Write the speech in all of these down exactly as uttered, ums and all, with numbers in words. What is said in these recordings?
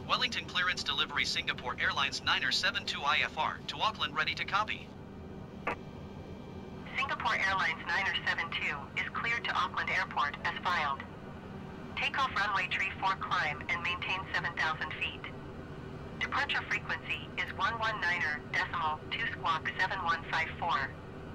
Wellington Clearance Delivery Singapore Airlines niner seven two I F R to Auckland ready to copy. Singapore Airlines niner seven two is cleared to Auckland Airport as filed. Takeoff runway tree four climb and maintain seven thousand feet. Departure frequency is one one niner decimal two squawk seven one five four.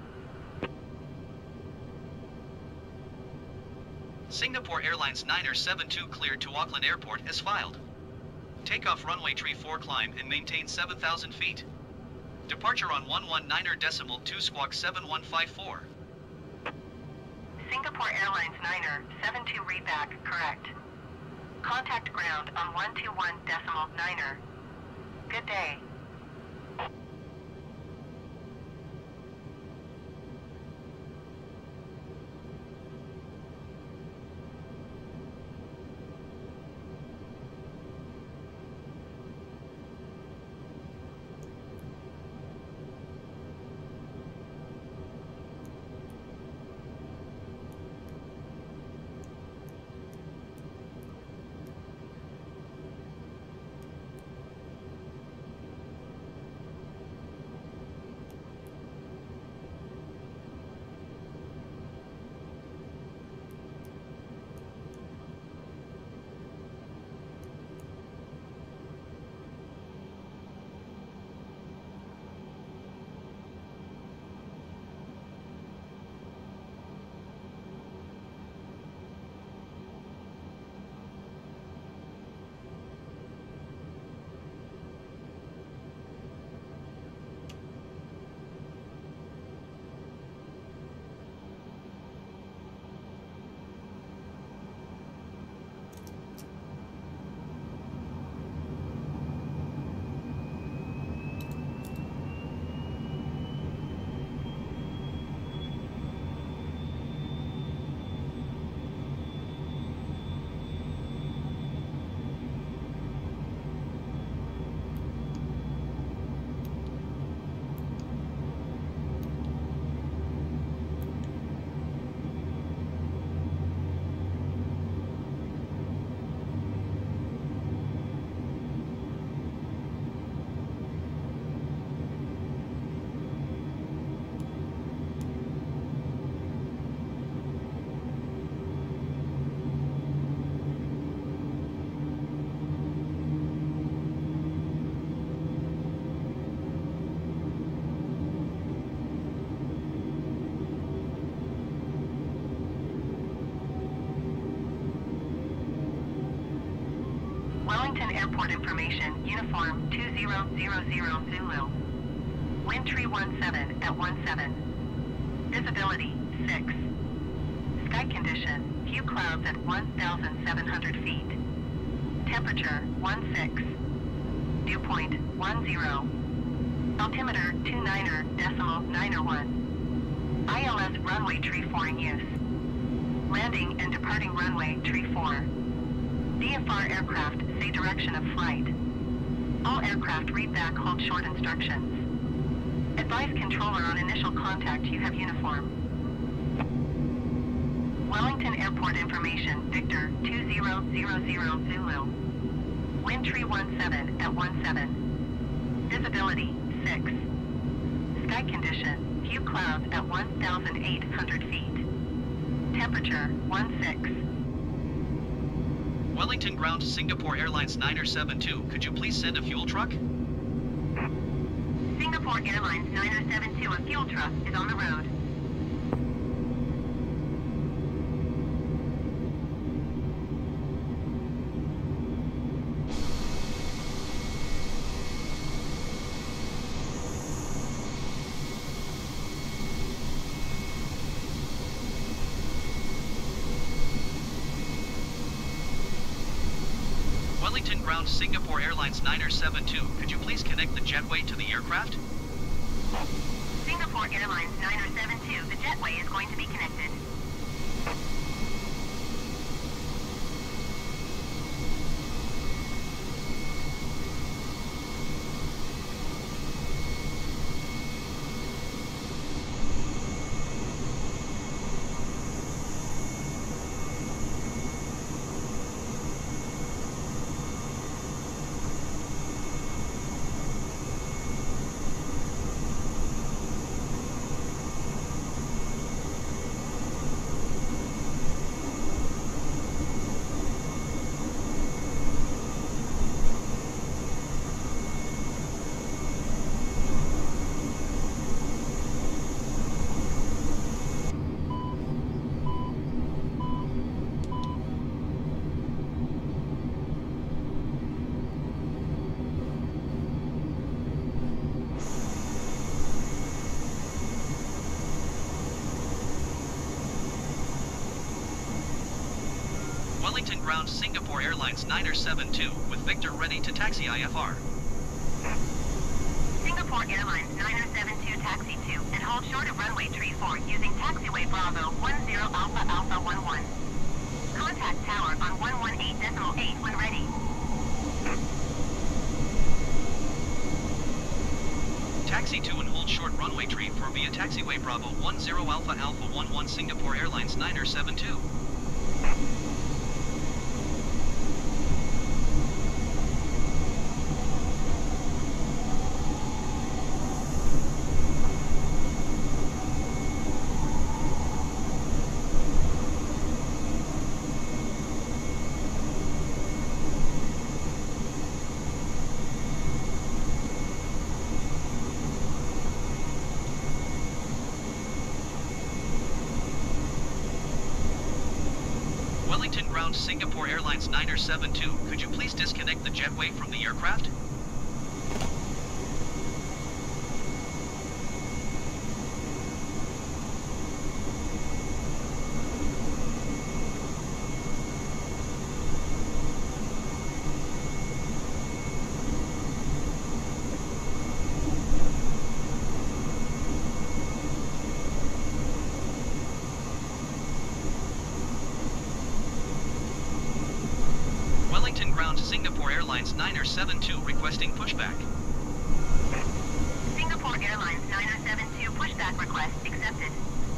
Singapore Airlines niner seven two cleared to Auckland Airport as filed. Takeoff runway tree four climb and maintain seven thousand feet. Departure on one one niner decimal two squawk seven one five four. Singapore Airlines niner seven two readback correct. Contact ground on one two one decimal niner. Good day. Wellington Airport information, uniform two zero zero zero Zulu. Wind tree one seven at one seven. Visibility six. Sky condition, few clouds at one thousand seven hundred feet. Temperature one six. Dew point one zero. Altimeter two niner decimal niner one. I L S runway tree four in use. Landing and departing runway tree four. D F R aircraft say direction of flight. All aircraft read back hold short instructions. Advise controller on initial contact you have uniform. Wellington Airport information, Victor two zero zero zero Zulu. Wind tree one seven at one seven. Visibility six. Sky condition, few clouds at one thousand eight hundred feet. Temperature one six. Wellington ground Singapore Airlines niner seven two, could you please send a fuel truck? Singapore Airlines niner seven two, a fuel truck is on the road. Wellington ground Singapore Airlines niner seven two, could you please connect the jetway to the aircraft? Singapore Airlines niner seven two, the jetway is going to be connected. Wellington ground Singapore Airlines niner seven two with Victor ready to taxi I F R. Singapore Airlines niner seven two taxi two and hold short of runway tree four using taxiway Bravo one zero Alpha Alpha one one. Contact tower on one one eight decimal eight when ready. Taxi two and hold short runway tree four via taxiway Bravo one zero Alpha Alpha one one Singapore Airlines niner seven two. Wellington ground Singapore Airlines niner seven two, could you please disconnect the jetway from the aircraft? Wellington ground Singapore Airlines niner seven two requesting pushback. Singapore Airlines niner seven two pushback request accepted.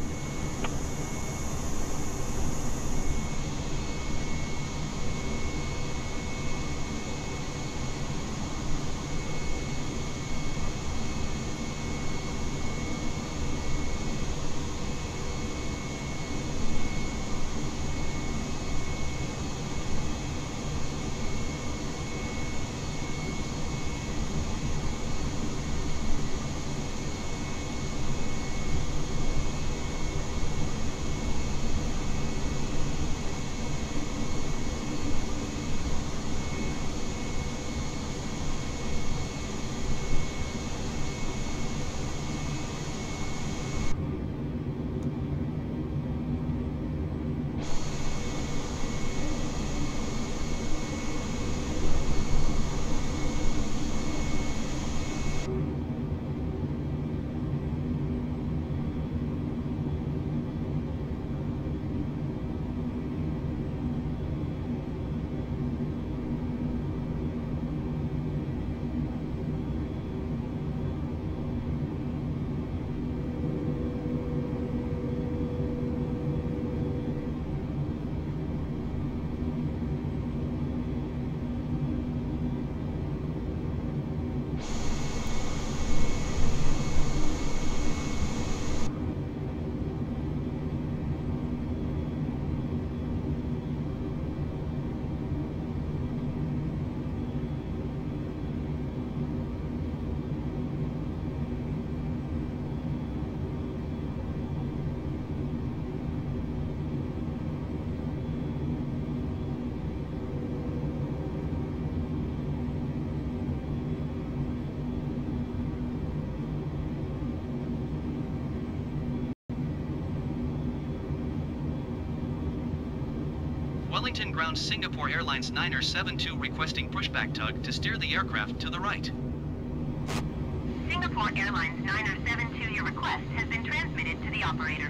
Wellington ground Singapore Airlines niner seven two requesting pushback tug to steer the aircraft to the right. Singapore Airlines niner seven two, your request has been transmitted to the operator.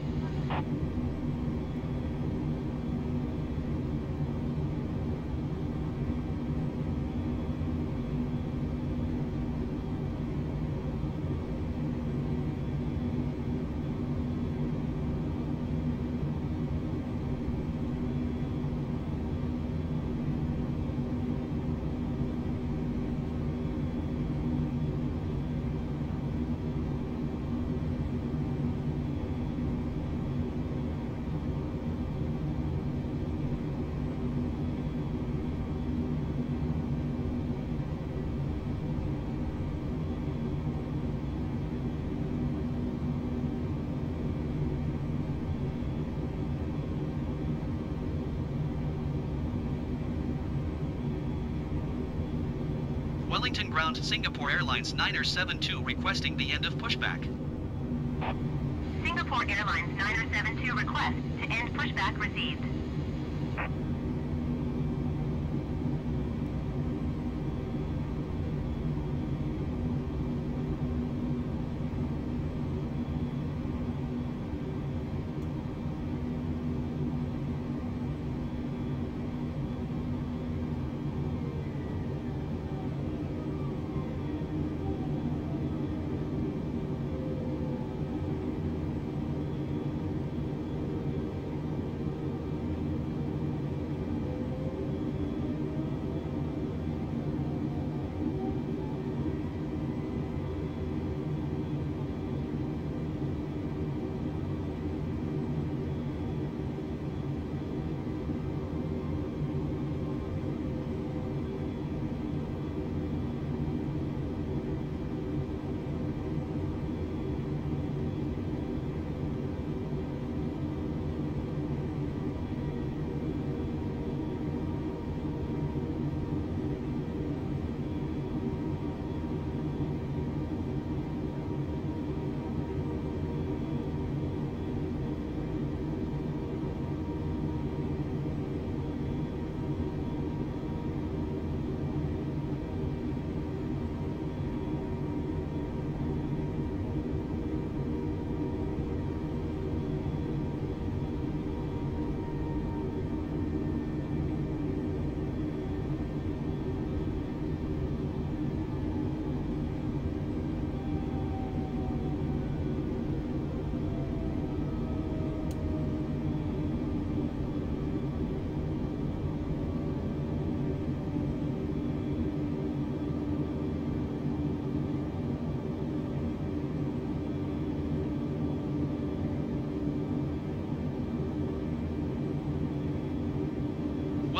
Wellington ground Singapore Airlines niner seven two requesting the end of pushback. Singapore Airlines niner seven two request to end pushback received.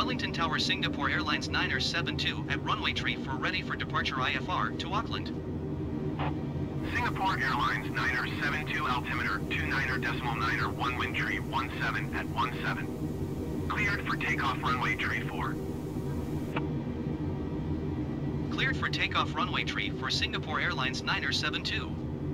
Wellington Tower Singapore Airlines niner seven two at runway tree four ready for departure I F R to Auckland. Singapore Airlines niner seven two altimeter two niner decimal niner one wind tree one seven at one seven. Cleared for takeoff runway tree four. Cleared for takeoff runway tree for Singapore Airlines niner seven two.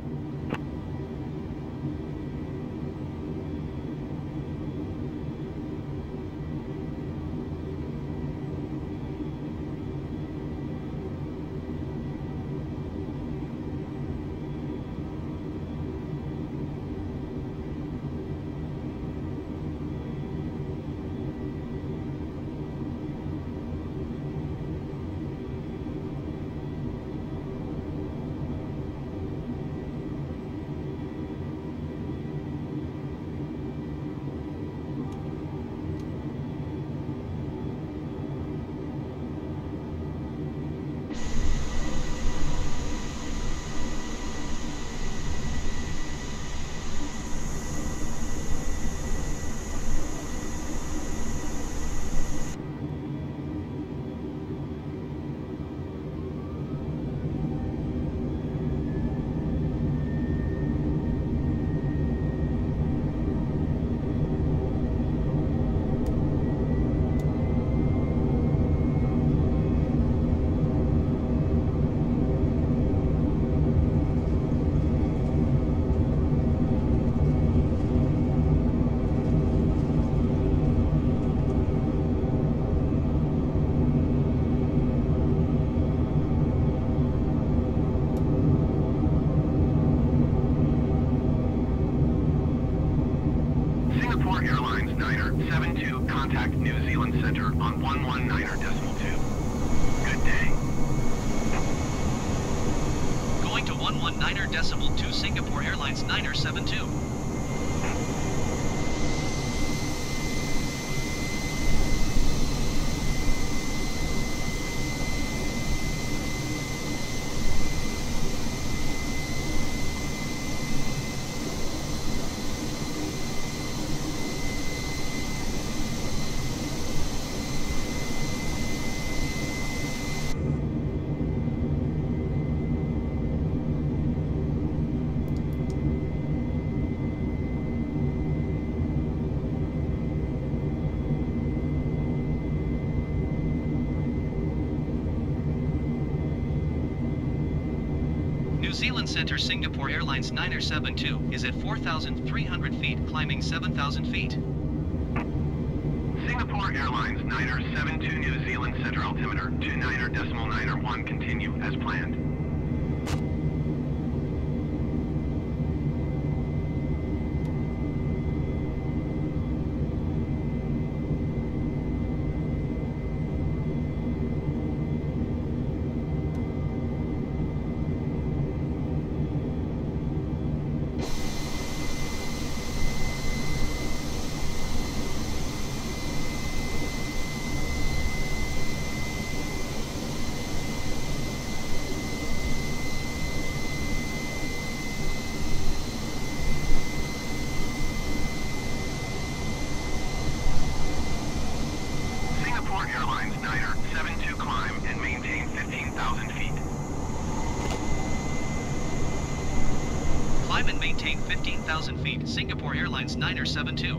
Singapore Airlines niner seven two, contact New Zealand Center on one one niner decimal two. Good day. Going to one one niner decimal two Singapore Airlines niner seven two. New Zealand Center Singapore Airlines niner seven two is at four thousand three hundred feet, climbing seven thousand feet. Singapore Airlines niner seven two, New Zealand Center altimeter two niner decimal niner one, continue as planned. Singapore Airlines niner seven two, climb and maintain fifteen thousand feet. Climb and maintain fifteen thousand feet, Singapore Airlines niner seven two.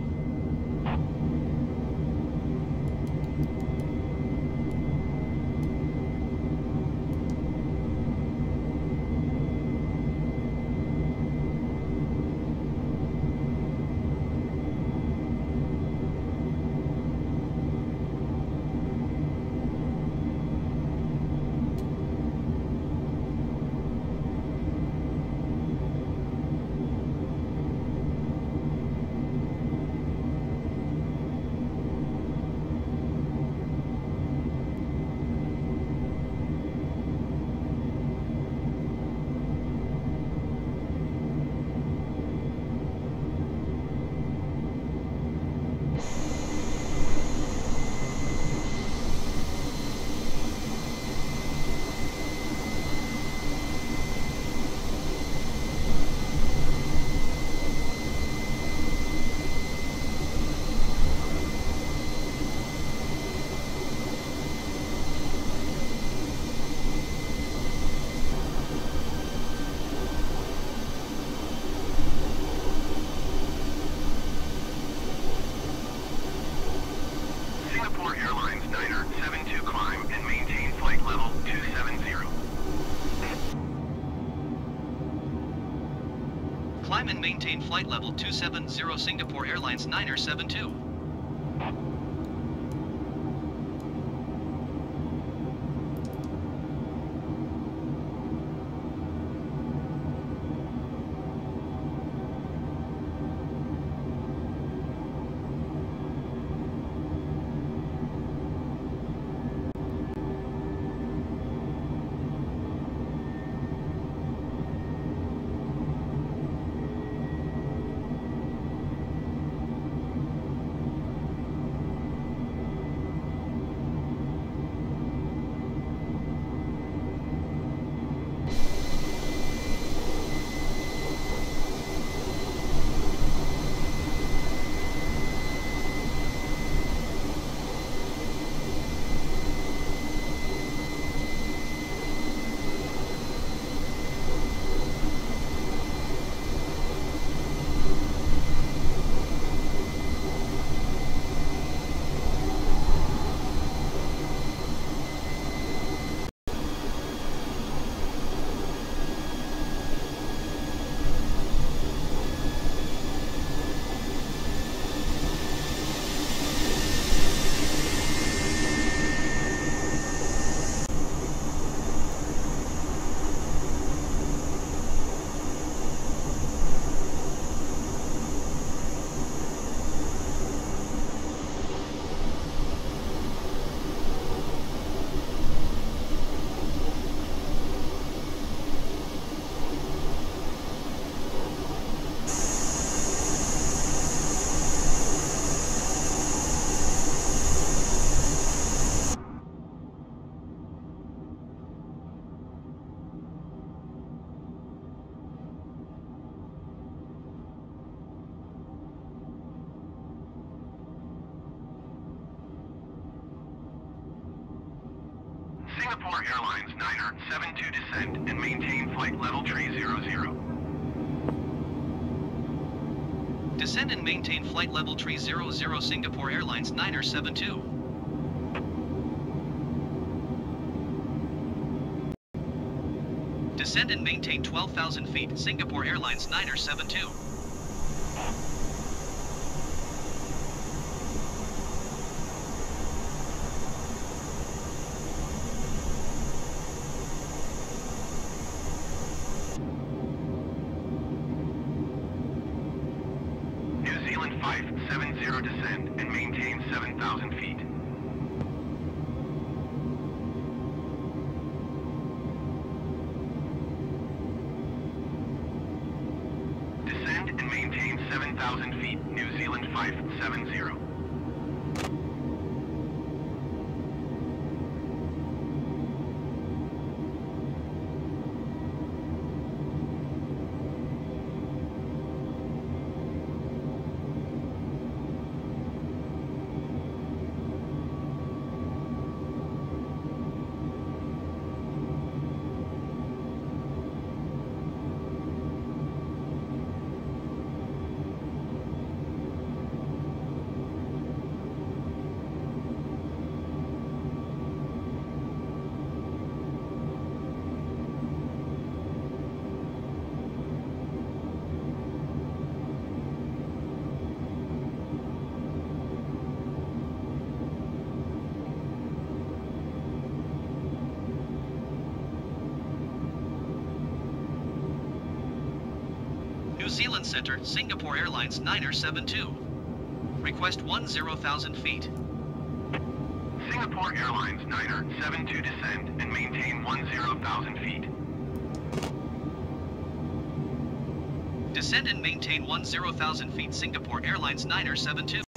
Climb and maintain flight level two seven zero Singapore Airlines niner seven two. Singapore Airlines niner seven two descend and maintain flight level three zero zero. Descend and maintain flight level three zero zero Singapore Airlines niner seven two. Descend and maintain twelve thousand feet Singapore Airlines niner seven two. New Zealand five seven zero descend and maintain seven thousand feet. Descend and maintain seven thousand feet, New Zealand five seven zero. New Zealand Center, Singapore Airlines niner seven two. Request one zero thousand feet. Singapore Airlines niner seven two descend and maintain one zero thousand feet. Descend and maintain one zero thousand feet Singapore Airlines niner seven two.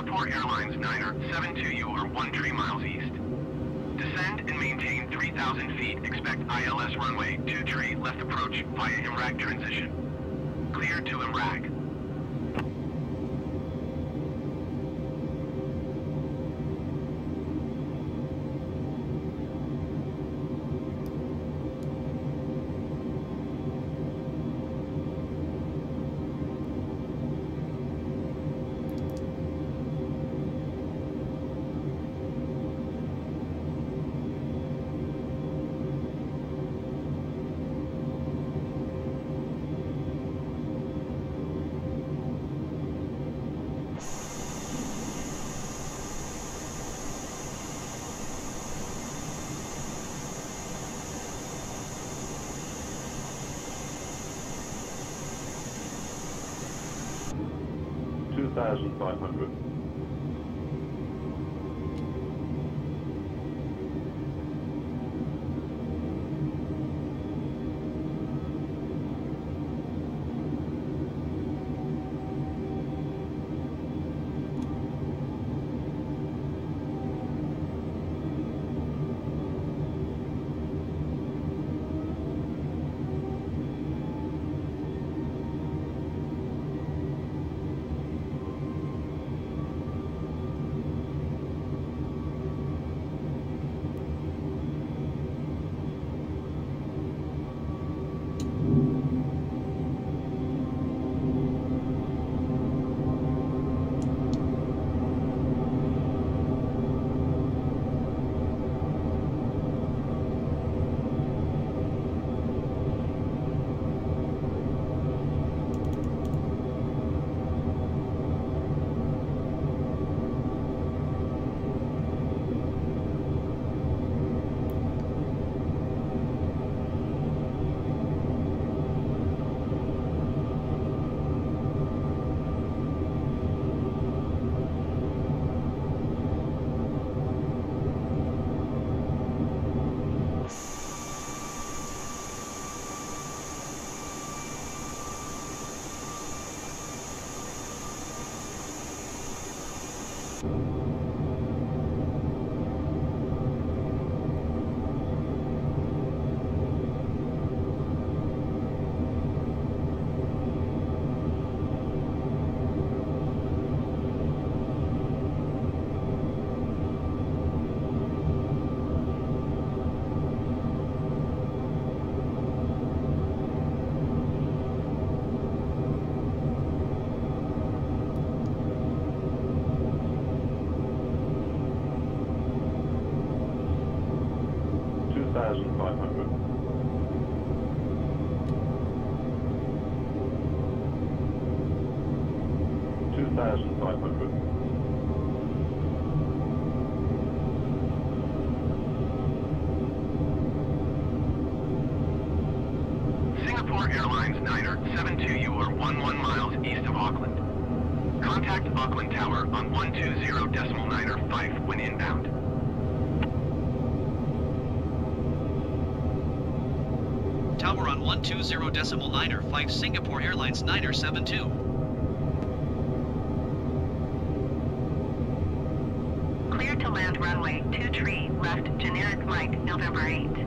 Singapore Airlines Niner seven two, you are one tree miles east. Descend and maintain three thousand feet. Expect I L S runway two tree left approach via M R A G transition. Clear to M R A G. two thousand five hundred. two thousand five hundred. two thousand five hundred. Singapore Airlines Niner seven two, you are one one miles east of Auckland. Contact Auckland Tower on one two zero decimal niner five when inbound. Tower on one two zero decimal niner five, Singapore Airlines Niner seven two. Clear to land runway two tree left generic Mike November eighth.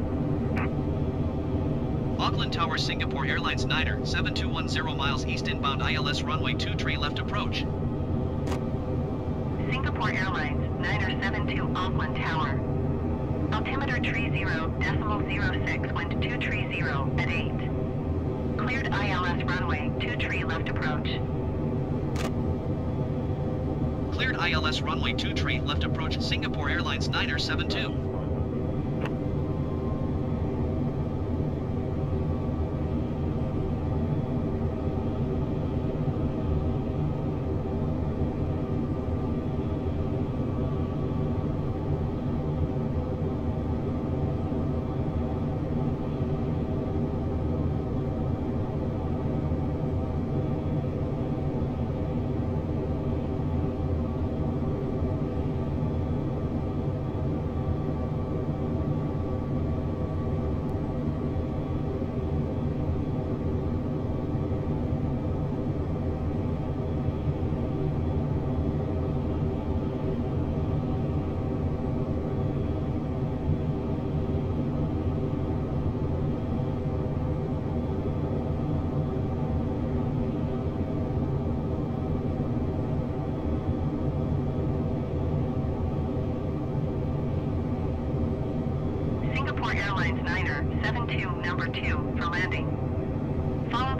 Auckland Tower, Singapore Airlines Niner seven two one zero miles east inbound I L S runway two tree left approach. Singapore Airlines Niner seven two Auckland Tower. Altimeter tree zero decimal zero six, wind two tree zero at eight. Cleared I L S runway two tree left approach. Cleared I L S runway two tree left approach, Singapore Airlines Niner seven two.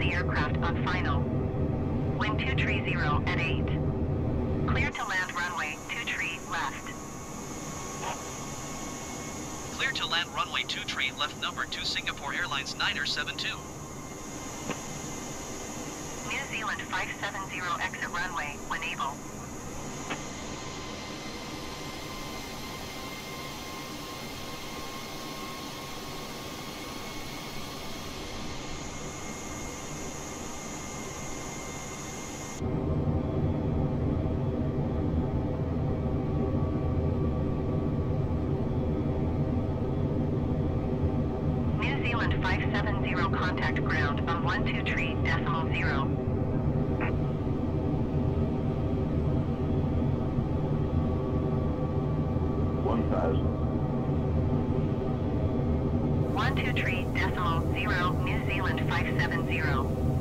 the aircraft on final. Wind two three zero at eight. Clear to land runway two three left. Clear to land runway two three left number two Singapore Airlines niner seven two. New Zealand five seven zero exit runway when able. New Zealand five seven zero contact ground on one two three decimal zero. one thousand. one two three decimal zero New Zealand five seven zero.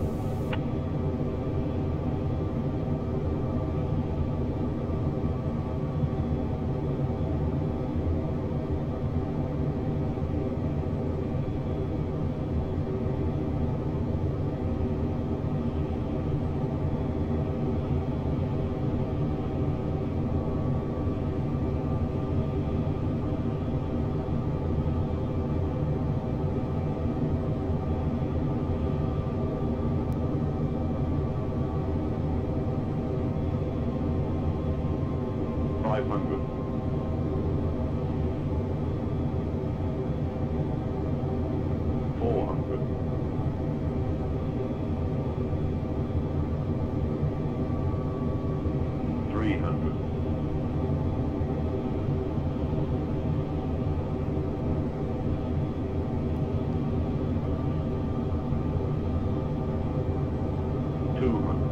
five hundred. four hundred. three hundred. two hundred.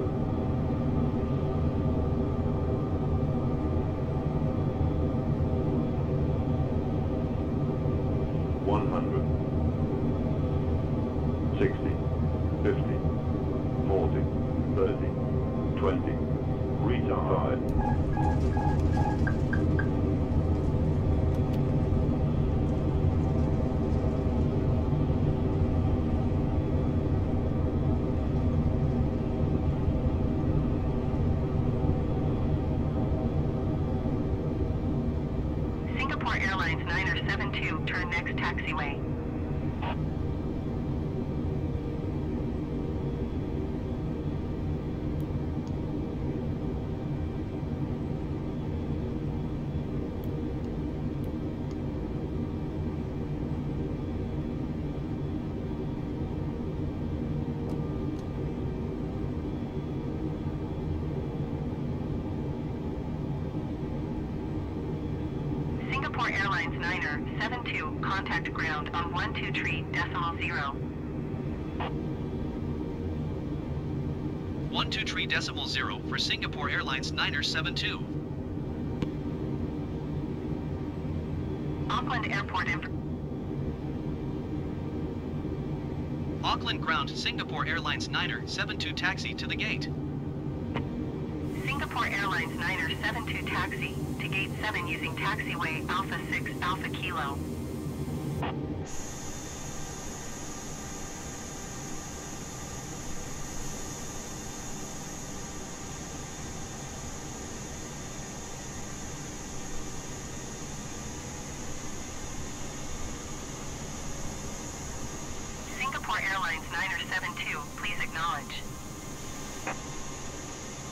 one hundred, sixty, fifty, forty, thirty, twenty, retard. Singapore Airlines niner seven two, turn next taxiway. Singapore Airlines niner seven two, contact ground on one two three decimal zero. one two three decimal zero for Singapore Airlines niner seven two. Auckland Airport inf- Auckland ground Singapore Airlines niner seven two taxi to the gate. Singapore Airlines niner seven two taxi to gate seven using taxiway Alpha six Alpha Kilo. Singapore Airlines niner seven two, please acknowledge.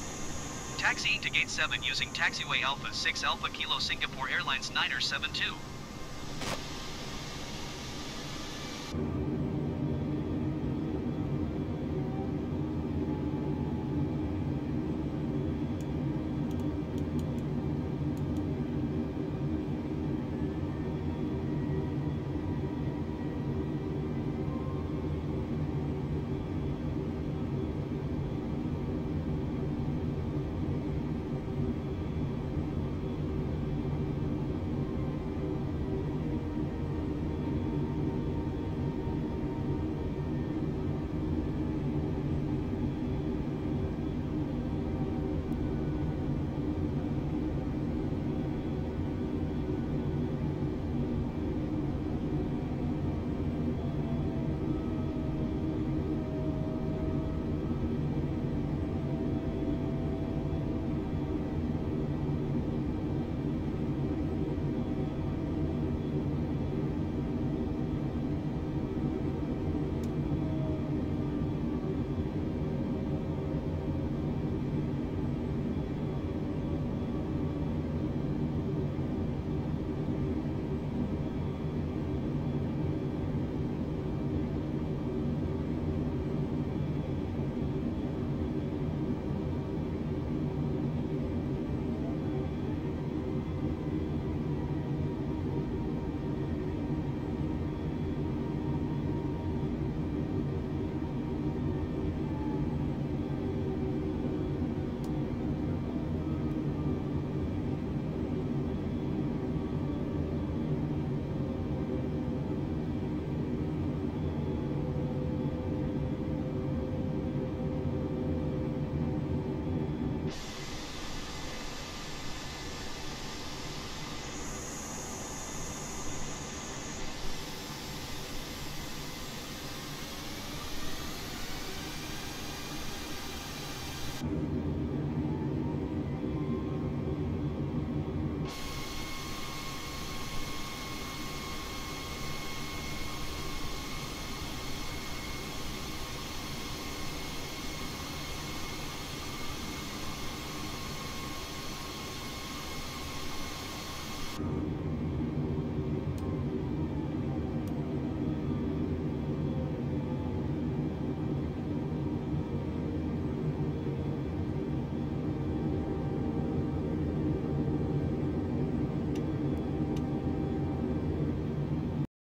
Taxiing to gate seven using taxiway Alpha six Alpha Kilo Singapore Airlines niner seven two.